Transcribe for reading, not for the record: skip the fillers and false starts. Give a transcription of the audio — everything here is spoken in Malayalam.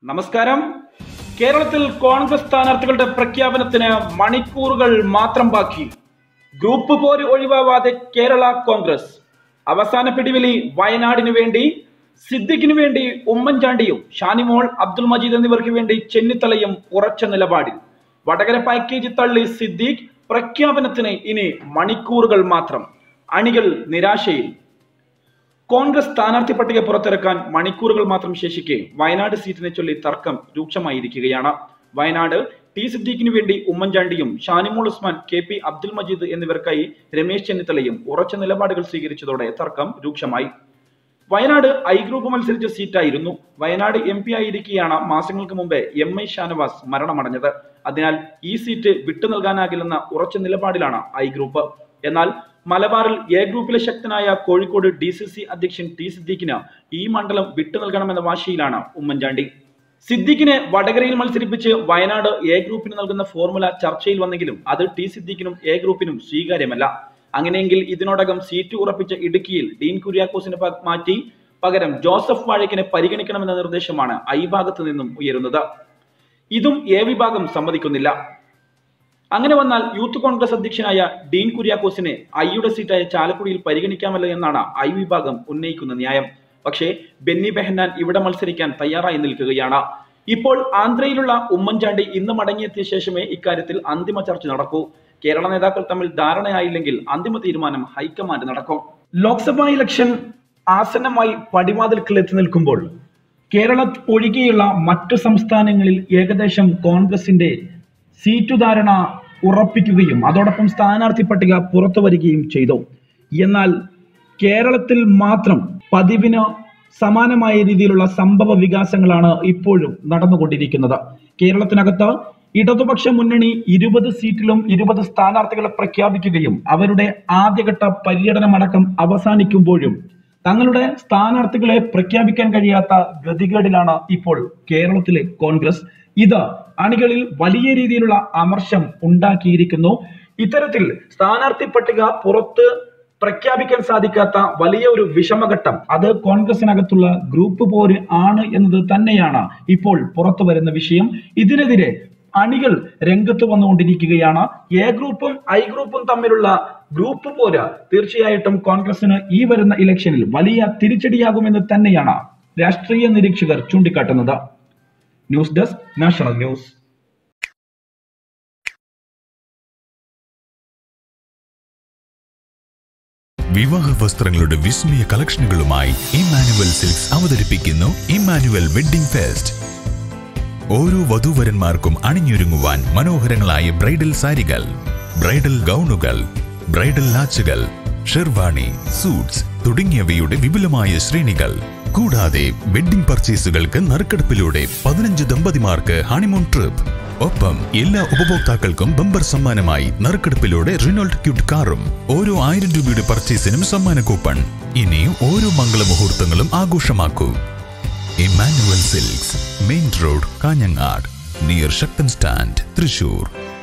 നമസ്കാരം. കേരളത്തിൽ കോൺഗ്രസ് സ്ഥാനാർത്ഥികളുടെ പ്രഖ്യാപനത്തിന് മണിക്കൂറുകൾ മാത്രം ബാക്കി. ഗ്രൂപ്പ് പോര് ഒഴിവാവാതെ കേരള കോൺഗ്രസ്. അവസാന പിടിവലി വയനാടിനു വേണ്ടി, സിദ്ദിഖിനു വേണ്ടി ഉമ്മൻചാണ്ടിയും ഷാനിമോൾ, അബ്ദുൽ മജീദ് എന്നിവർക്ക് വേണ്ടി ചെന്നിത്തലയും ഉറച്ച നിലപാടിൽ. വടകര പാക്കേജ് തള്ളി സിദ്ദിഖ്. പ്രഖ്യാപനത്തിന് ഇനി മണിക്കൂറുകൾ മാത്രം. അണികൾ നിരാശയിൽ. കോൺഗ്രസ് സ്ഥാനാർത്ഥി പട്ടിക പുറത്തിറക്കാൻ മണിക്കൂറുകൾ മാത്രം ശേഷിക്കെ വയനാട് സീറ്റിനെ ചൊല്ലി തർക്കം രൂക്ഷമായിരിക്കുകയാണ്. വയനാട് ടി സിദ്ദീഖിനു വേണ്ടി ഉമ്മൻചാണ്ടിയും ഷാനിമോൾ ഉസ്മാൻ, KP അബ്ദുൽ മജീദ് എന്നിവർക്കായി രമേശ് ചെന്നിത്തലയും ഉറച്ച നിലപാടുകൾ സ്വീകരിച്ചതോടെ തർക്കം രൂക്ഷമായി. വയനാട് I ഗ്രൂപ്പ് മത്സരിച്ച സീറ്റായിരുന്നു. വയനാട് MP ആയിരിക്കെയാണ് മാസങ്ങൾക്ക് മുമ്പ് MI ഷാനവാസ് മരണമടഞ്ഞത്. അതിനാൽ ഈ സീറ്റ് വിട്ടു നൽകാനാകില്ലെന്ന ഉറച്ച നിലപാടിലാണ് I ഗ്രൂപ്പ്. എന്നാൽ മലബാറിൽ A ഗ്രൂപ്പിലെ ശക്തനായ കോഴിക്കോട് DCC അധ്യക്ഷൻ ടി സിദ്ദീഖിന് ഈ മണ്ഡലം വിട്ടു നൽകണമെന്ന വാശിയിലാണ് ഉമ്മൻചാണ്ടി. സിദ്ദിഖിനെ വടകരയിൽ മത്സരിപ്പിച്ച് വയനാട് A ഗ്രൂപ്പിന് നൽകുന്ന ഫോർമുല ചർച്ചയിൽ വന്നെങ്കിലും അത് ടി സിദ്ദീഖിനും A ഗ്രൂപ്പിനും സ്വീകാര്യമല്ല. അങ്ങനെയെങ്കിൽ ഇതിനോടകം സീറ്റ് ഉറപ്പിച്ച ഇടുക്കിയിൽ ഡീൻ കുര്യാക്കോസിനെ മാറ്റി പകരം ജോസഫ് വാഴയ്ക്കിനെ പരിഗണിക്കണമെന്ന നിർദ്ദേശമാണ് I ഭാഗത്തു നിന്നും ഉയരുന്നത്. ഇതും A വിഭാഗം സമ്മതിക്കുന്നില്ല. അങ്ങനെ വന്നാൽ യൂത്ത് കോൺഗ്രസ് അധ്യക്ഷനായ ഡീൻ കുര്യാക്കോസിനെ Iയുടെ സീറ്റായ ചാലക്കുടിയിൽ പരിഗണിക്കാമല്ലോ എന്നാണ് I വിഭാഗം ഉന്നയിക്കുന്ന ന്യായം. പക്ഷേ ബെന്നി ബെഹന്നാൻ ഇവിടെ മത്സരിക്കാൻ തയ്യാറായി നിൽക്കുകയാണ്. ഇപ്പോൾ ആന്ധ്രയിലുള്ള ഉമ്മൻചാണ്ടി ഇന്ന് മടങ്ങിയെത്തിയ ശേഷമേ ഇക്കാര്യത്തിൽ അന്തിമ ചർച്ച നടക്കൂ. കേരള നേതാക്കൾ തമ്മിൽ ധാരണയായില്ലെങ്കിൽ അന്തിമ തീരുമാനം ഹൈക്കമാൻഡ് നടക്കും. ലോക്സഭാ ഇലക്ഷൻ ആസന്നമായി പടിവാതിൽക്കൽ എത്തി നിൽക്കുമ്പോൾ കേരളം ഒഴികെയുള്ള മറ്റു സംസ്ഥാനങ്ങളിൽ ഏകദേശം കോൺഗ്രസിന്റെ സീറ്റു ധാരണ ഉറപ്പിക്കുകയും അതോടൊപ്പം സ്ഥാനാർത്ഥി പട്ടിക പുറത്തു വരികയും ചെയ്തു. എന്നാൽ കേരളത്തിൽ മാത്രം പതിവിന് സമാനമായ രീതിയിലുള്ള സംഭവ വികാസങ്ങളാണ് ഇപ്പോഴും നടന്നുകൊണ്ടിരിക്കുന്നത്. കേരളത്തിനകത്ത് ഇടതുപക്ഷ മുന്നണി 20 സീറ്റിലും 20 സ്ഥാനാർത്ഥികളെ പ്രഖ്യാപിക്കുകയും അവരുടെ ആദ്യഘട്ട പര്യടനമടക്കം അവസാനിക്കുമ്പോഴും തങ്ങളുടെ സ്ഥാനാർത്ഥികളെ പ്രഖ്യാപിക്കാൻ കഴിയാത്ത ഗതികേടിലാണ് ഇപ്പോൾ കേരളത്തിലെ കോൺഗ്രസ്. ഇത് അണികളിൽ വലിയ രീതിയിലുള്ള അമർഷം ഉണ്ടാക്കിയിരിക്കുന്നു. ഇത്തരത്തിൽ സ്ഥാനാർത്ഥി പട്ടിക പുറത്ത് പ്രഖ്യാപിക്കാൻ സാധിക്കാത്ത വലിയ ഒരു വിഷമഘട്ടം അത് കോൺഗ്രസിനകത്തുള്ള ഗ്രൂപ്പ് പോര് ആണ് എന്നത് തന്നെയാണ് ഇപ്പോൾ പുറത്തു വരുന്ന വിഷയം. ഇതിനെതിരെ അണികൾ രംഗത്ത് വന്നുകൊണ്ടിരിക്കുകയാണ്. A ഗ്രൂപ്പും I ഗ്രൂപ്പും തമ്മിലുള്ള ഗ്രൂപ്പ് പോര് തീർച്ചയായിട്ടും കോൺഗ്രസിന് ഈ വരുന്ന ഇലക്ഷനിൽ വലിയ തിരിച്ചടിയാകുമെന്ന് തന്നെയാണ് രാഷ്ട്രീയ നിരീക്ഷകർ ചൂണ്ടിക്കാട്ടുന്നത്. News desk, national news. വിവാഹ വസ്ത്രങ്ങളുടെ വിസ്മയ കളക്ഷനുകളുമായി ഇമ്മാനുവൽ സിൽക്സ് അവതരിപ്പിക്കുന്നു ഇമ്മാനുവൽ വെഡ്ഡിംഗ് ഫെസ്റ്റ്. ഓരോ വധൂവരന്മാർക്കും അണിഞ്ഞൊരുങ്ങുവാൻ മനോഹരങ്ങളായ ബ്രൈഡൽ സാരികൾ, ബ്രൈഡൽ ഗൗണുകൾ, ബ്രൈഡൽ ലാച്ചുകൾ, ഷെർവാണി, സൂട്ട്സ് തുടങ്ങിയവയുടെ വിപുലമായ ശ്രേണികൾ. കൂടാതെ വെഡ്ഡിംഗ് പർച്ചേസുകൾക്ക് നറുക്കെടുപ്പിലൂടെ 15 ദമ്പതിമാർക്ക് ഹണിമൂൺ ട്രിപ്പ്. ഒപ്പം എല്ലാ ഉപഭോക്താക്കൾക്കും ബമ്പർ സമ്മാനമായി നറുക്കെടുപ്പിലൂടെ റിനോൾട്ട് ക്യൂട്ട് കാറും. ഓരോ 1000 രൂപയുടെ പർച്ചേസിനും സമ്മാന കൂപ്പൺ. ഇനി ഓരോ മംഗളമുഹൂർത്തങ്ങളും ആഘോഷമാക്കൂ. Emmanuel silks, main road, Kanhangad, near Sakthan stand, Thrissur.